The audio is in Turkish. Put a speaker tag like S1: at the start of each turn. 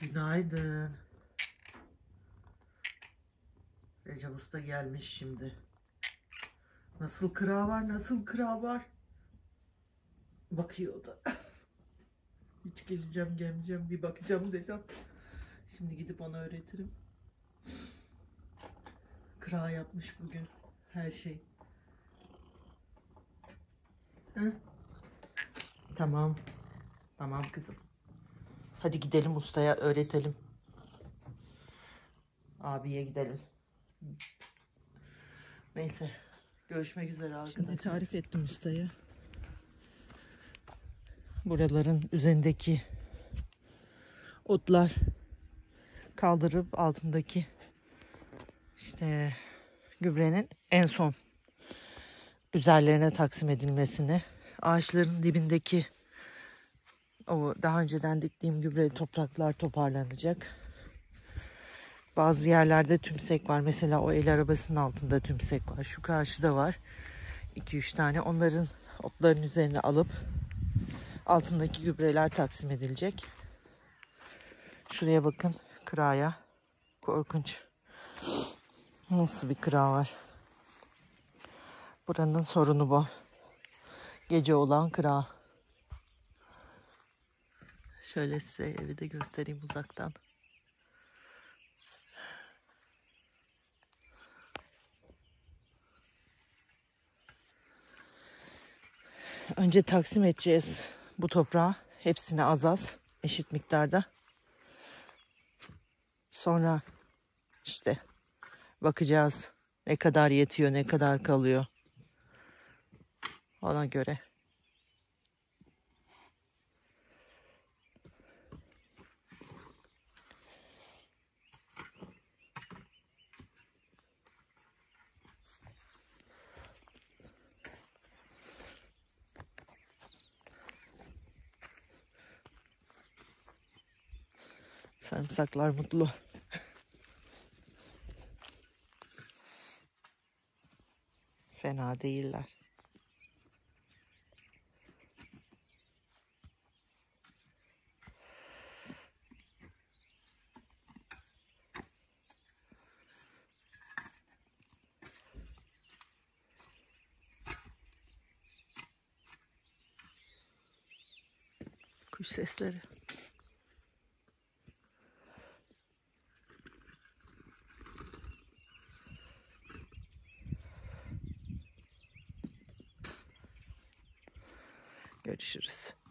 S1: Günaydın. Recep Usta gelmiş şimdi. Nasıl kırağı var, nasıl kırağı var? Bakıyor da. Hiç gelmeyeceğim, bir bakacağım dedim. Şimdi gidip ona öğretirim. Kırağı yapmış bugün. Her şey. Hı? Tamam. Tamam kızım. Hadi gidelim ustaya öğretelim. Abiye gidelim. Neyse. Görüşmek üzere arkadaşlar. Şimdi tarif ettim ustaya. Buraların üzerindeki otlar kaldırıp altındaki işte gübrenin en son üzerlerine taksim edilmesini, ağaçların dibindeki o daha önceden diktiğim gübre topraklar toparlanacak. Bazı yerlerde tümsek var. Mesela o el arabasının altında tümsek var. Şu karşıda var. 2-3 tane. Onların otların üzerine alıp altındaki gübreler taksim edilecek. Şuraya bakın. Kırağa. Korkunç. Nasıl bir kıra var? Buranın sorunu bu. Gece olan kıra. Şöyle size evi de göstereyim uzaktan. Önce taksim edeceğiz bu toprağı. Hepsine az eşit miktarda. Sonra işte bakacağız ne kadar yetiyor, ne kadar kalıyor. Ona göre. Sarımsaklar mutlu. Fena değiller. Kuş sesleri. Görüşürüz.